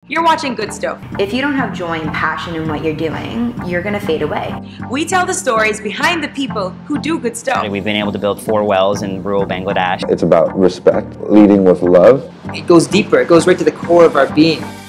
You're watching Good Stuff. If you don't have joy and passion in what you're doing, you're gonna fade away. We tell the stories behind the people who do good stuff. We've been able to build 4 wells in rural Bangladesh. It's about respect, leading with love. It goes deeper, it goes right to the core of our being.